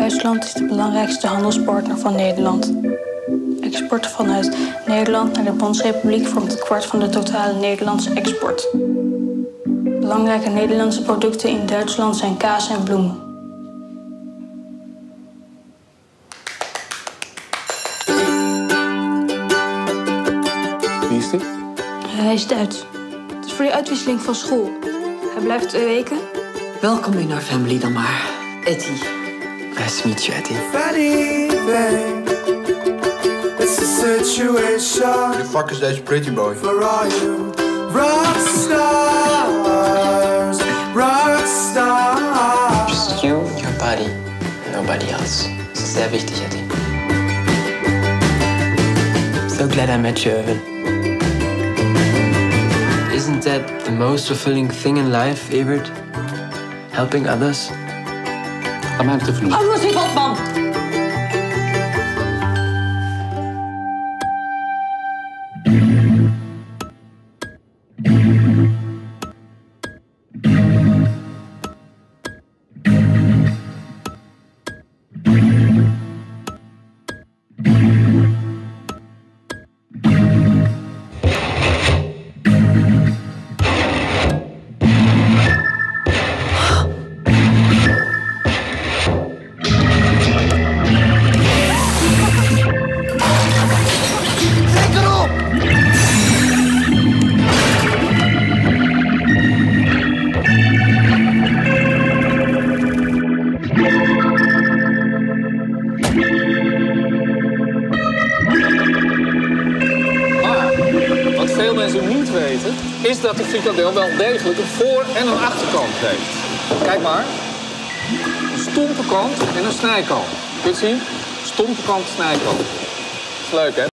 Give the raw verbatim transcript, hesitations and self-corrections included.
Duitsland is de belangrijkste handelspartner van Nederland. Export vanuit Nederland naar de Bondsrepubliek vormt het kwart van de totale Nederlandse export. Belangrijke Nederlandse producten in Duitsland zijn kaas en bloemen. Wie is die? Hij is Duits. Het is voor die uitwisseling van school. Hij blijft twee weken. Welkom in our family dan maar. Etty. Nice to meet you, Etty. It's a situation. Who the fuck is deze pretty boy? For all you rock stars, rock stars. Just you, your body, nobody else. Das ist sehr wichtig, Etty. So glad I met you, Irwin. Isn't that the most fulfilling thing in life, Evert? Helping others? Ga mij even doen. Oh, muziek op, man! Wat veel mensen niet weten, is dat de frikandel wel degelijk een voor- en een achterkant heeft. Kijk maar. Een stompe kant en een snijkant. Kun je het zien? Stompe kant, snijkant. Dat is leuk, hè?